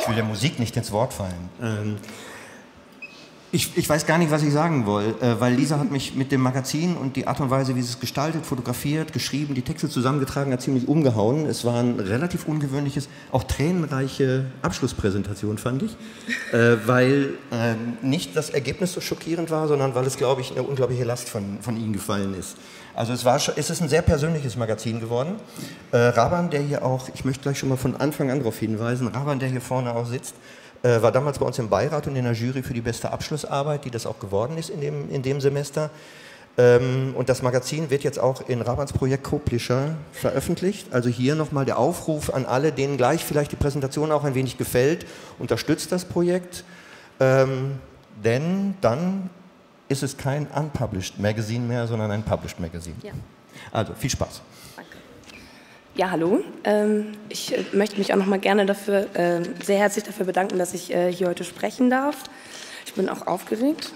Ich will der Musik nicht ins Wort fallen. Ich weiß gar nicht, was ich sagen will, weil Lisa hat mich mit dem Magazin und die Art und Weise, wie sie es gestaltet, fotografiert, geschrieben, die Texte zusammengetragen hat, ziemlich umgehauen. Es war ein relativ ungewöhnliches, auch tränenreiche Abschlusspräsentation, fand ich, weil nicht das Ergebnis so schockierend war, sondern weil es, glaube ich, eine unglaubliche Last von Ihnen gefallen ist. Also es ist ein sehr persönliches Magazin geworden. Raban, der hier auch, ich möchte gleich schon mal von Anfang an darauf hinweisen, Raban, der hier vorne auch sitzt, war damals bei uns im Beirat und in der Jury für die beste Abschlussarbeit, die das auch geworden ist in dem Semester. Und das Magazin wird jetzt auch in Rabans Projekt Co-Publisher veröffentlicht. Also hier nochmal der Aufruf an alle, denen gleich vielleicht die Präsentation auch ein wenig gefällt, unterstützt das Projekt, denn dann ist es kein Unpublished Magazine mehr, sondern ein Published Magazine. Ja. Also viel Spaß. Ja, hallo. Ich möchte mich auch noch mal gerne dafür, sehr herzlich dafür bedanken, dass ich hier heute sprechen darf. Ich bin auch aufgeregt.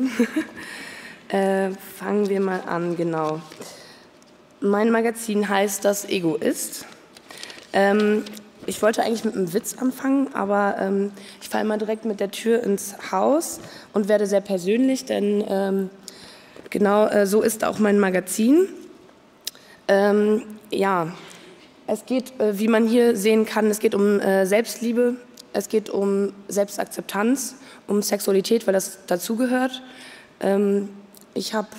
Fangen wir mal an, genau. Mein Magazin heißt Das Ego ist. Ich wollte eigentlich mit einem Witz anfangen, aber ich falle mal direkt mit der Tür ins Haus und werde sehr persönlich, denn genau so ist auch mein Magazin. Ja. Es geht, wie man hier sehen kann, es geht um Selbstliebe, es geht um Selbstakzeptanz, um Sexualität, weil das dazugehört. Ich habe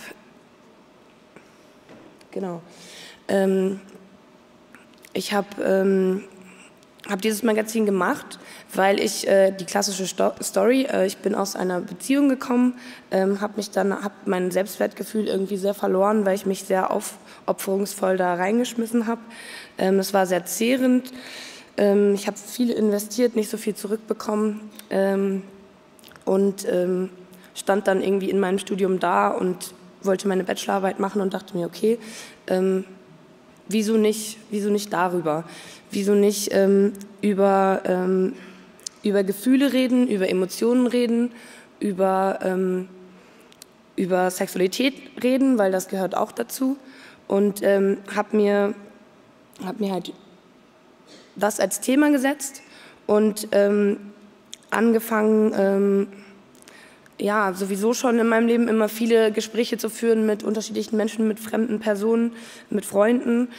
dieses Magazin gemacht, weil ich die klassische Story, ich bin aus einer Beziehung gekommen, habe mein Selbstwertgefühl irgendwie sehr verloren, weil ich mich sehr aufopferungsvoll da reingeschmissen habe. Es war sehr zehrend. Ich habe viel investiert, nicht so viel zurückbekommen und stand dann irgendwie in meinem Studium da und wollte meine Bachelorarbeit machen und dachte mir, okay, wieso nicht darüber? Wieso nicht über Gefühle reden, über Emotionen reden, über Sexualität reden, weil das gehört auch dazu. Und habe mir halt das als Thema gesetzt und angefangen, ja, sowieso schon in meinem Leben immer viele Gespräche zu führen mit unterschiedlichen Menschen, mit fremden Personen, mit Freunden.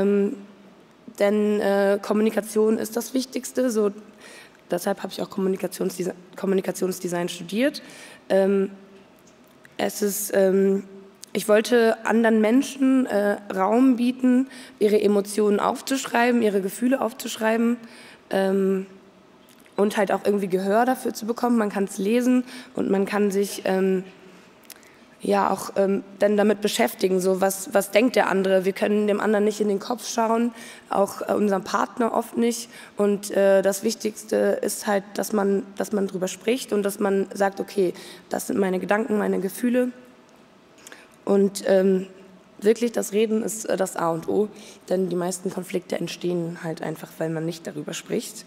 Denn Kommunikation ist das Wichtigste. So, deshalb habe ich auch Kommunikationsdesign studiert. Ich wollte anderen Menschen Raum bieten, ihre Emotionen aufzuschreiben, ihre Gefühle aufzuschreiben und halt auch irgendwie Gehör dafür zu bekommen. Man kann es lesen und man kann sich ja auch dann damit beschäftigen, so was denkt der andere. Wir können dem anderen nicht in den Kopf schauen, auch unserem Partner oft nicht. Und das Wichtigste ist halt, dass man drüber spricht und dass man sagt, okay, das sind meine Gedanken, meine Gefühle. Und wirklich, das Reden ist das A und O, denn die meisten Konflikte entstehen halt einfach, weil man nicht darüber spricht.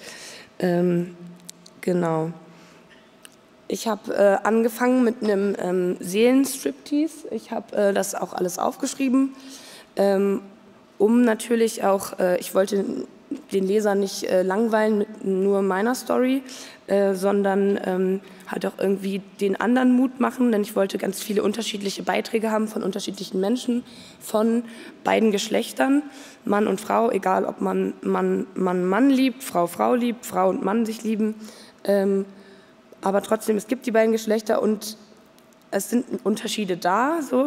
Genau. Ich habe angefangen mit einem Seelenstriptease. Ich habe das auch alles aufgeschrieben, um natürlich auch, ich wollte den Leser nicht langweilen mit nur meiner Story, sondern halt auch irgendwie den anderen Mut machen, denn ich wollte ganz viele unterschiedliche Beiträge haben von unterschiedlichen Menschen, von beiden Geschlechtern, Mann und Frau, egal ob man Mann liebt, Frau liebt, Frau und Mann sich lieben, aber trotzdem, es gibt die beiden Geschlechter und es sind Unterschiede da, so.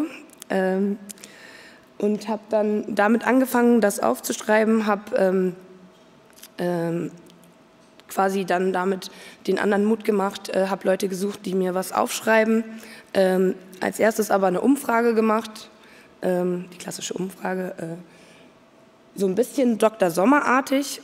Und habe dann damit angefangen, das aufzuschreiben, habe quasi dann damit den anderen Mut gemacht, habe Leute gesucht, die mir was aufschreiben. Als erstes aber eine Umfrage gemacht, die klassische Umfrage, so ein bisschen Dr. Sommerartig,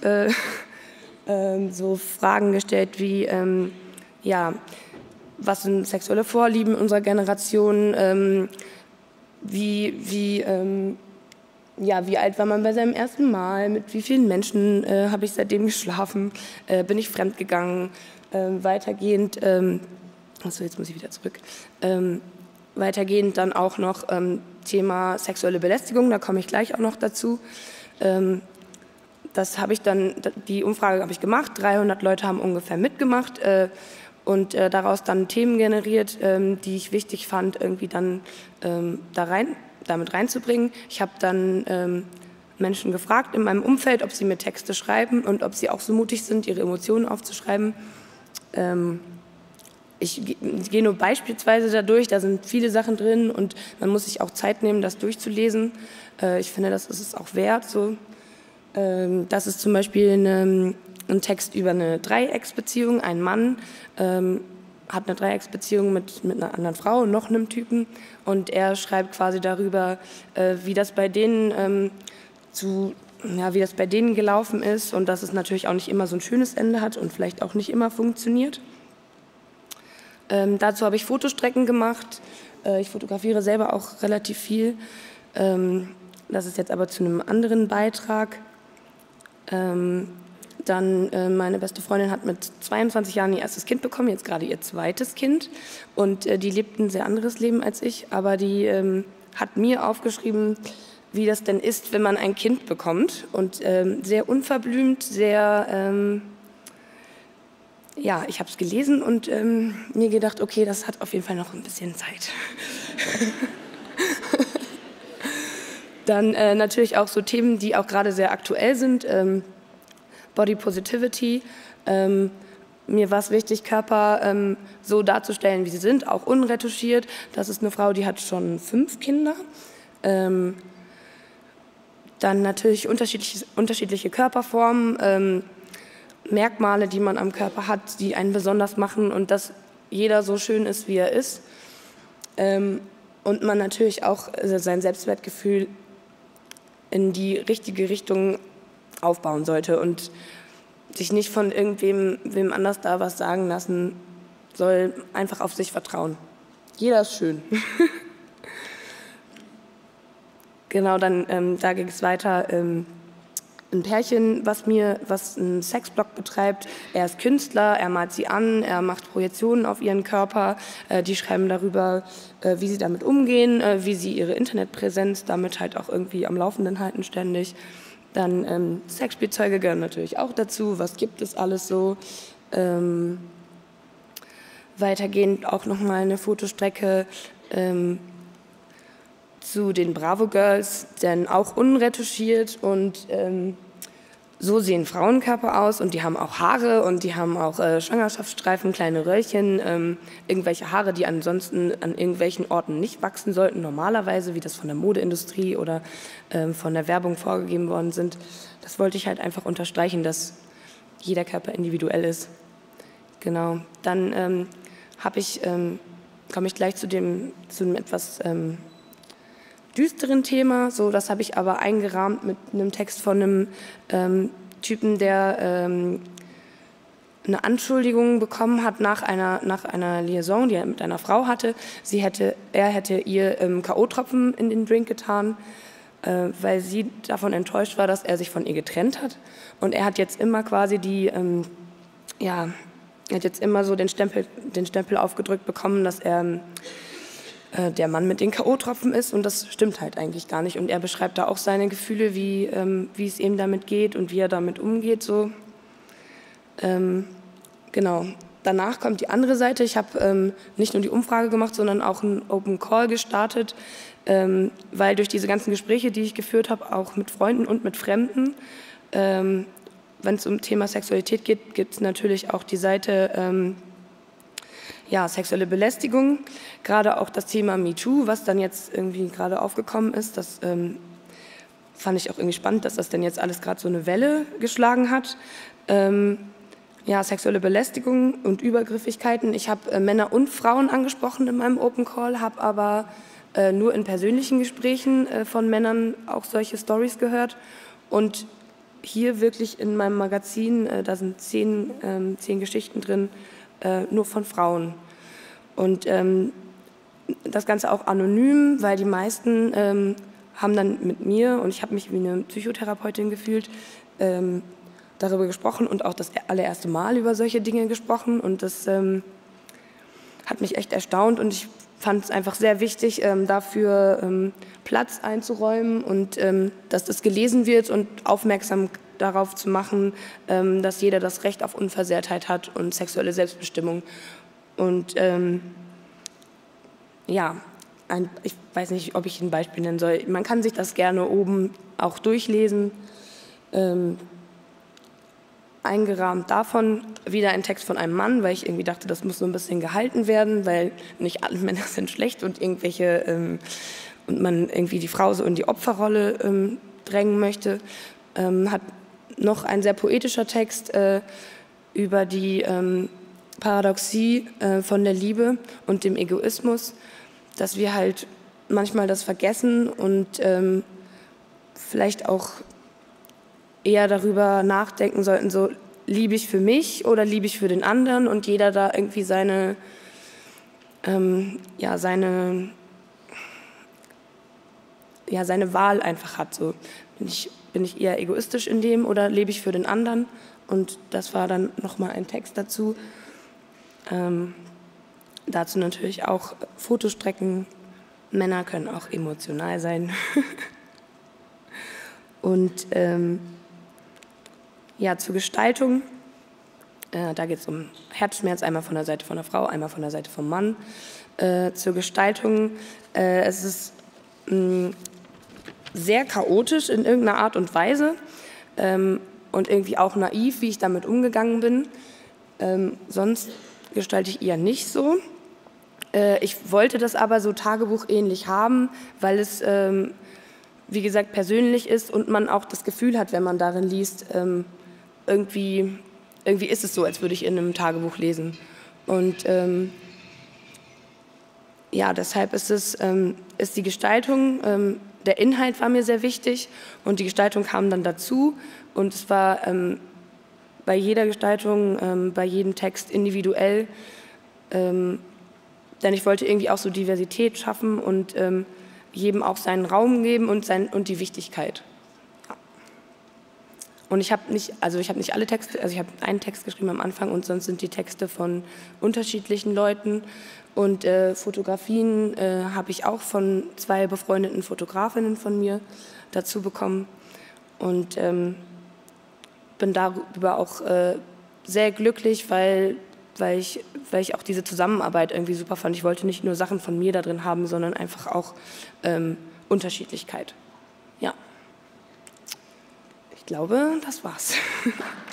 so Fragen gestellt wie, ja, was sind sexuelle Vorlieben unserer Generation, wie alt war man bei seinem ersten Mal, mit wie vielen Menschen habe ich seitdem geschlafen, bin ich fremdgegangen, weitergehend, achso, jetzt muss ich wieder zurück, weitergehend dann auch noch Thema sexuelle Belästigung, da komme ich gleich auch noch dazu. die Umfrage habe ich gemacht, 300 Leute haben ungefähr mitgemacht und daraus dann Themen generiert, die ich wichtig fand, irgendwie dann damit reinzubringen. Ich habe dann Menschen gefragt in meinem Umfeld, ob sie mir Texte schreiben und ob sie auch so mutig sind, ihre Emotionen aufzuschreiben. Ich gehe nur beispielsweise da durch, da sind viele Sachen drin und man muss sich auch Zeit nehmen, das durchzulesen. Ich finde, das ist es auch wert. So. Das ist zum Beispiel ein Text über eine Dreiecksbeziehung. Ein Mann hat eine Dreiecksbeziehung mit einer anderen Frau und noch einem Typen und er schreibt quasi darüber, wie das bei denen wie das bei denen gelaufen ist und dass es natürlich auch nicht immer so ein schönes Ende hat und vielleicht auch nicht immer funktioniert. Dazu habe ich Fotostrecken gemacht. Ich fotografiere selber auch relativ viel. Das ist jetzt aber zu einem anderen Beitrag. Meine beste Freundin hat mit 22 Jahren ihr erstes Kind bekommen, jetzt gerade ihr zweites Kind. Und die lebt ein sehr anderes Leben als ich, aber die hat mir aufgeschrieben, wie das denn ist, wenn man ein Kind bekommt. Und sehr unverblümt, sehr, ich habe es gelesen und mir gedacht, okay, das hat auf jeden Fall noch ein bisschen Zeit. Dann natürlich auch so Themen, die auch gerade sehr aktuell sind, Body Positivity. Mir war es wichtig, Körper so darzustellen, wie sie sind, auch unretuschiert. Das ist eine Frau, die hat schon 5 Kinder. Dann natürlich unterschiedliche Körperformen, Merkmale, die man am Körper hat, die einen besonders machen und dass jeder so schön ist, wie er ist. Und man natürlich auch sein Selbstwertgefühl in die richtige Richtung aufbauen sollte und sich nicht von wem anders da was sagen lassen soll, einfach auf sich vertrauen. Jeder ist schön. Genau, dann da ging es weiter. Ein Pärchen, was einen Sexblog betreibt. Er ist Künstler, er malt sie an, er macht Projektionen auf ihren Körper. Die schreiben darüber, wie sie damit umgehen, wie sie ihre Internetpräsenz damit halt auch irgendwie am Laufenden halten ständig. Dann Sexspielzeuge gehören natürlich auch dazu. Was gibt es alles so? Weitergehend auch nochmal eine Fotostrecke zu den Bravo Girls, denn auch unretuschiert und so sehen Frauenkörper aus und die haben auch Haare und die haben auch Schwangerschaftsstreifen, kleine Röllchen, irgendwelche Haare, die ansonsten an irgendwelchen Orten nicht wachsen sollten, normalerweise, wie das von der Modeindustrie oder von der Werbung vorgegeben worden sind. Das wollte ich halt einfach unterstreichen, dass jeder Körper individuell ist. Genau, dann komme ich gleich zu einem etwas düsteren Thema. So, das habe ich aber eingerahmt mit einem Text von einem Typen, der eine Anschuldigung bekommen hat nach einer Liaison, die er mit einer Frau hatte. Er hätte ihr K.O.-Tropfen in den Drink getan, weil sie davon enttäuscht war, dass er sich von ihr getrennt hat. Und er hat jetzt immer quasi er hat jetzt immer so den Stempel aufgedrückt bekommen, dass er der Mann mit den K.O.-Tropfen ist und das stimmt halt eigentlich gar nicht. Und er beschreibt da auch seine Gefühle, wie es ihm damit geht und wie er damit umgeht. So. Genau. Danach kommt die andere Seite. Ich habe nicht nur die Umfrage gemacht, sondern auch einen Open Call gestartet, weil durch diese ganzen Gespräche, die ich geführt habe, auch mit Freunden und mit Fremden, wenn es um Thema Sexualität geht, gibt es natürlich auch die Seite sexuelle Belästigung, gerade auch das Thema MeToo, was dann jetzt irgendwie gerade aufgekommen ist, das fand ich auch irgendwie spannend, dass das denn jetzt alles gerade so eine Welle geschlagen hat. Sexuelle Belästigung und Übergriffigkeiten. Ich habe Männer und Frauen angesprochen in meinem Open Call, habe aber nur in persönlichen Gesprächen von Männern auch solche Stories gehört. Und hier wirklich in meinem Magazin, da sind 10 Geschichten drin, nur von Frauen. Und das Ganze auch anonym, weil die meisten haben dann mit mir, und ich habe mich wie eine Psychotherapeutin gefühlt, darüber gesprochen und auch das allererste Mal über solche Dinge gesprochen. Und das hat mich echt erstaunt und ich fand es einfach sehr wichtig, dafür Platz einzuräumen und dass das gelesen wird und darauf zu machen, dass jeder das Recht auf Unversehrtheit hat und sexuelle Selbstbestimmung. Und ja, ich weiß nicht, ob ich ein Beispiel nennen soll. Man kann sich das gerne oben auch durchlesen. Eingerahmt davon wieder ein Text von einem Mann, weil ich irgendwie dachte, das muss so ein bisschen gehalten werden, weil nicht alle Männer sind schlecht und und man irgendwie die Frau so in die Opferrolle drängen möchte. Hat noch ein sehr poetischer Text über die Paradoxie von der Liebe und dem Egoismus, dass wir halt manchmal das vergessen und vielleicht auch eher darüber nachdenken sollten, so liebe ich für mich oder liebe ich für den anderen, und jeder da irgendwie seine Wahl einfach hat. So, bin ich eher egoistisch in dem oder lebe ich für den anderen? Und das war dann nochmal ein Text dazu. Dazu natürlich auch Fotostrecken. Männer können auch emotional sein. Und zur Gestaltung. Da geht es um Herzschmerz, einmal von der Seite von der Frau, einmal von der Seite vom Mann. Zur Gestaltung. Es ist sehr chaotisch in irgendeiner Art und Weise und irgendwie auch naiv, wie ich damit umgegangen bin. Sonst gestalte ich eher nicht so. Ich wollte das aber so tagebuchähnlich haben, weil es, wie gesagt, persönlich ist und man auch das Gefühl hat, wenn man darin liest, irgendwie ist es so, als würde ich in einem Tagebuch lesen. Und deshalb ist die Gestaltung, der Inhalt war mir sehr wichtig und die Gestaltung kam dann dazu. Und es war bei jeder Gestaltung, bei jedem Text individuell, denn ich wollte irgendwie auch so Diversität schaffen und jedem auch seinen Raum geben und die Wichtigkeit. Ja. Und ich habe nicht alle Texte, also ich habe einen Text geschrieben am Anfang und sonst sind die Texte von unterschiedlichen Leuten. Und Fotografien habe ich auch von 2 befreundeten Fotografinnen von mir dazu bekommen. Und bin darüber auch sehr glücklich, weil ich auch diese Zusammenarbeit irgendwie super fand. Ich wollte nicht nur Sachen von mir da drin haben, sondern einfach auch Unterschiedlichkeit. Ja. Ich glaube, das war's.